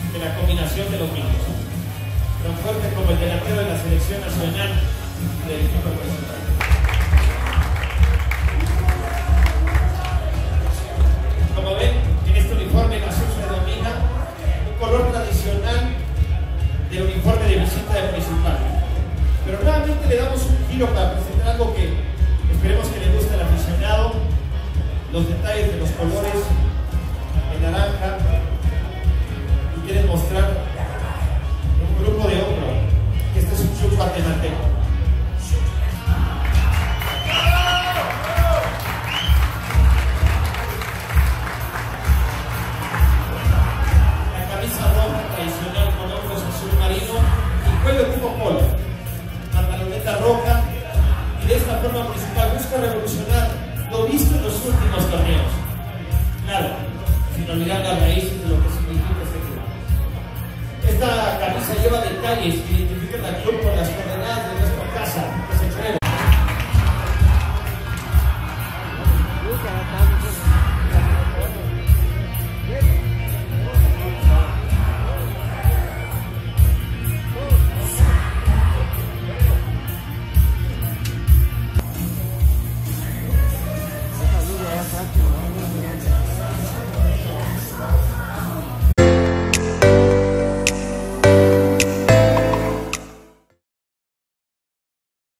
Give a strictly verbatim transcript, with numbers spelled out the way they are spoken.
de la combinación de los mismos. Tan fuerte como el delantero de la selección nacional del equipo municipal. Como ven, en este uniforme el azul predomina un color tradicional del uniforme de visita del municipal. Pero nuevamente le damos un giro para presentar algo que esperemos que le guste al aficionado. Los detalles de los colores, el naranja, y quieren mostrar un grupo de hombro, que este es un club guatemalteco. La camisa roja tradicional con hombros azul marino y cuello tipo polo, pantaloneta roja, y de esta forma Municipal busca revolucionar lo visto en los últimos torneos. Claro, sin olvidar las raíces de lo que significa este club. Esta camisa lleva detalles que identifican al club por las coordenadas de nuestra casa, que se cree.